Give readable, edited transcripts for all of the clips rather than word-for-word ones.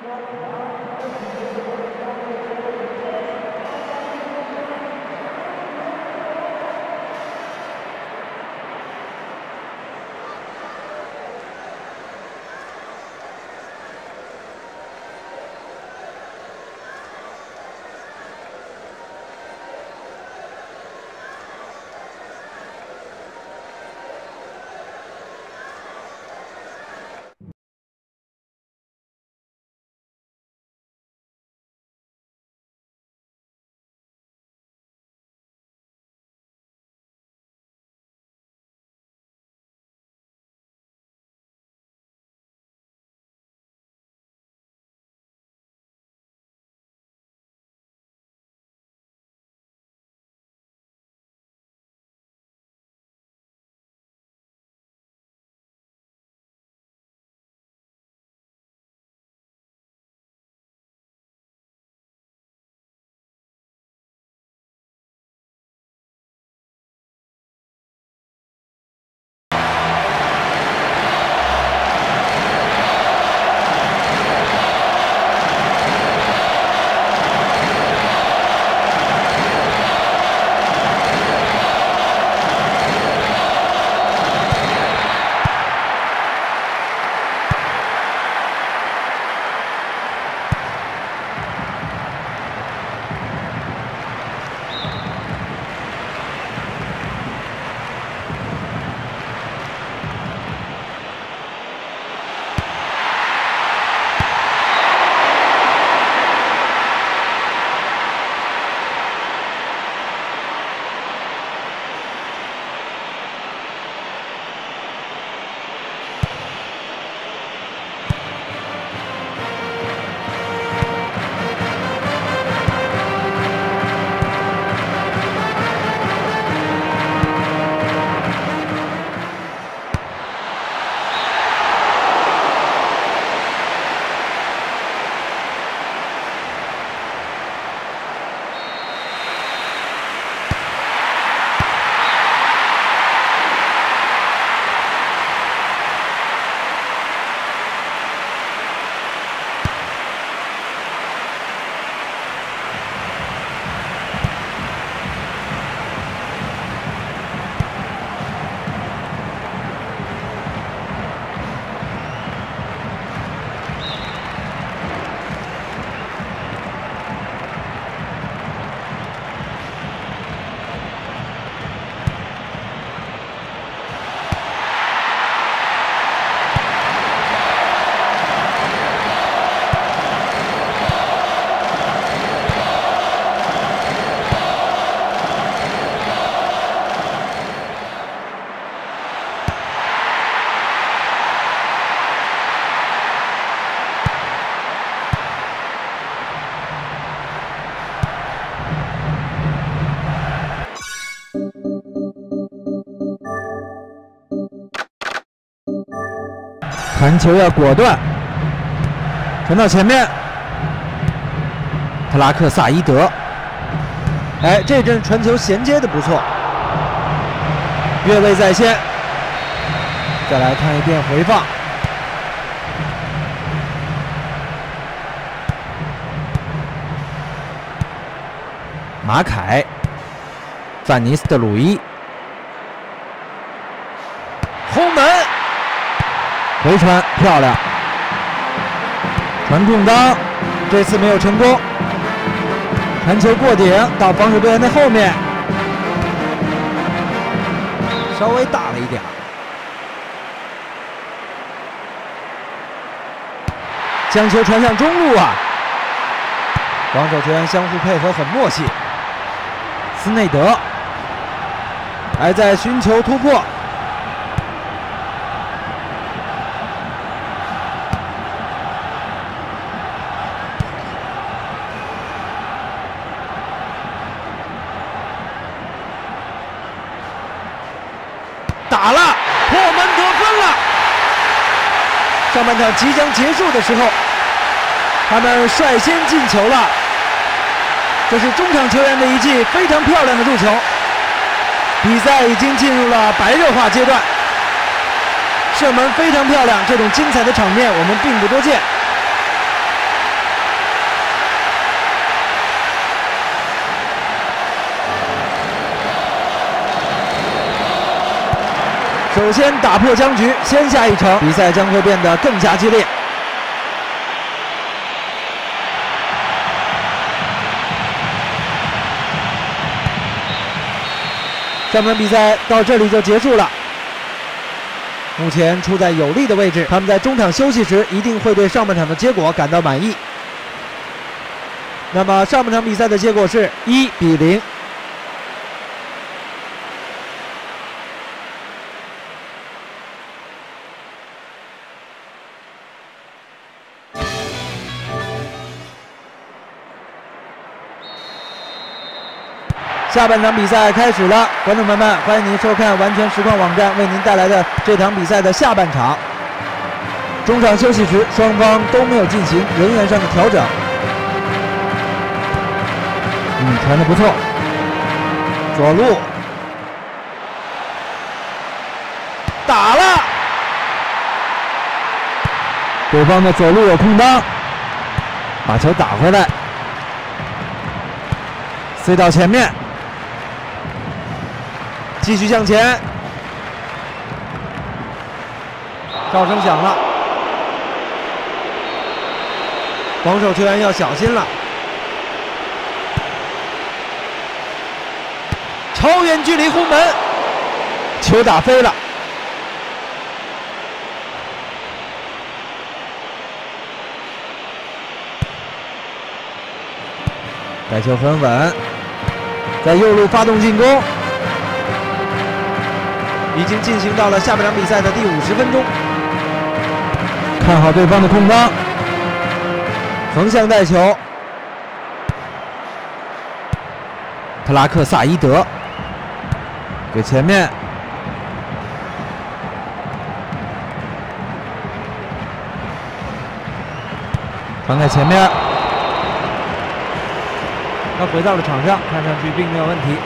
传球要果断，传到前面，特拉克萨伊德，哎，这阵传球衔接的不错，越位在先。再来看一遍回放，马凯、范尼斯特鲁伊，轰门。 回传漂亮，传中当，这次没有成功。传球过顶到防守队员的后面，稍微大了一点。将球传向中路啊！防守球员相互配合很默契。斯内德还在寻求突破。 打了，破门得分了。上半场即将结束的时候，他们率先进球了。这是中场球员的一记非常漂亮的入球。比赛已经进入了白热化阶段，射门非常漂亮，这种精彩的场面我们并不多见。 首先打破僵局，先下一城，比赛将会变得更加激烈。上半场比赛到这里就结束了。目前处在有利的位置，他们在中场休息时一定会对上半场的结果感到满意。那么上半场比赛的结果是1比0。下半场比赛开始了，观众朋友们，欢迎您收看完全实况网站为您带来的这场比赛的下半场。中场休息时，双方都没有进行人员上的调整。传得不错，左路打了，对方的左路有空当，把球打回来，塞到前面。继续向前，哨声响了，防守球员要小心了。超远距离轰门，球打飞了。带球很稳，在右路发动进攻。已经进行到了下半场比赛的第50分钟，看好对方的空当，横向带球，特拉克萨伊德给前面，传在前面，他回到了场上，看上去并没有问题。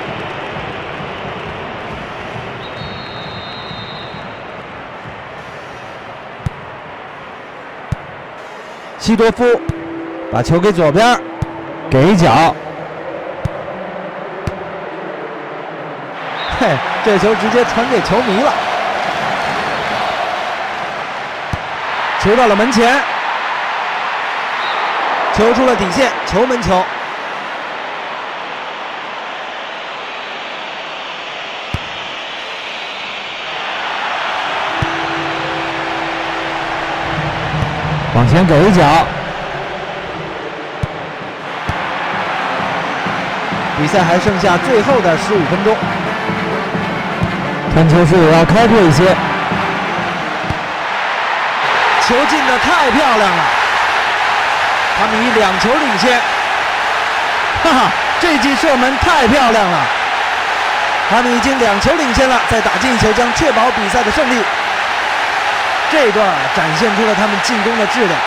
西多夫把球给左边，给一脚，嘿，这球直接传给球迷了，球到了门前，球出了底线，球门球。往前给一脚，比赛还剩下最后的15分钟，传球是也要开拓一些，球进的太漂亮了，他们以2球领先，哈哈，这记射门太漂亮了，他们已经2球领先了，再打进1球将确保比赛的胜利。这一段展现出了他们进攻的质量，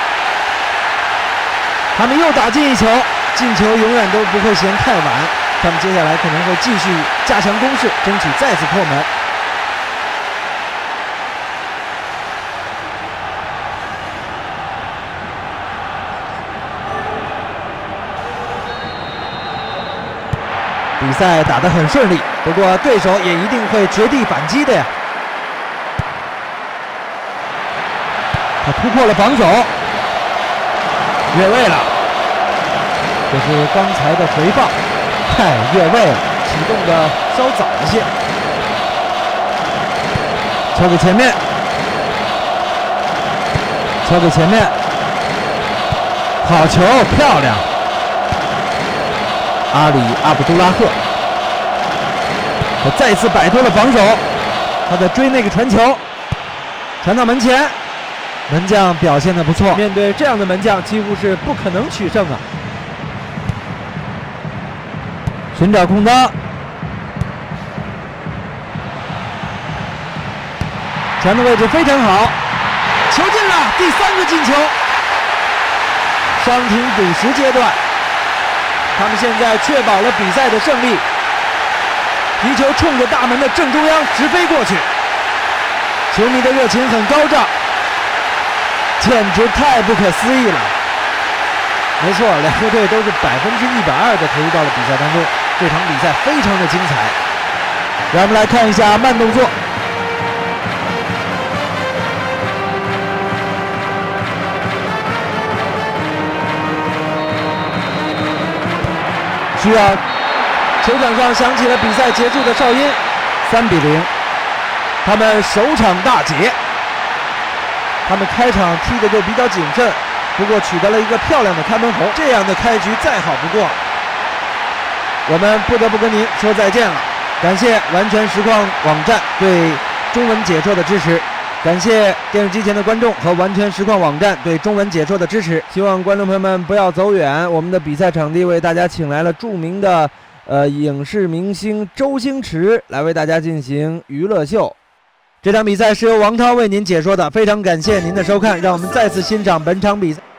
他们又打进1球，进球永远都不会嫌太晚，他们接下来可能会继续加强攻势，争取再次破门。比赛打得很顺利，不过对手也一定会绝地反击的呀。他突破了防守，越位了，这是刚才的回放，越位了，启动的稍早一些。球给前面，球给前面，好球，漂亮！阿里阿卜杜拉赫，他再次摆脱了防守，他在追那个传球，传到门前。门将表现得不错，面对这样的门将，几乎是不可能取胜啊！寻找空当，传的位置非常好，球进了，第3个进球。伤停补时阶段，他们现在确保了比赛的胜利。皮球冲着大门的正中央直飞过去，球迷的热情很高涨。简直太不可思议了！没错，2个队都是120%的投入到了比赛当中，这场比赛非常的精彩。让我们来看一下慢动作， 需要。球场上响起了比赛结束的哨音，3比0，他们首场大捷。他们开场踢的就比较谨慎，不过取得了一个漂亮的开门红。这样的开局再好不过。我们不得不跟您说再见了，感谢完全实况网站对中文解说的支持。感谢电视机前的观众和完全实况网站对中文解说的支持。希望观众朋友们不要走远，我们的比赛场地为大家请来了著名的影视明星周星驰来为大家进行娱乐秀。这场比赛是由王涛为您解说的，非常感谢您的收看，让我们再次欣赏本场比赛。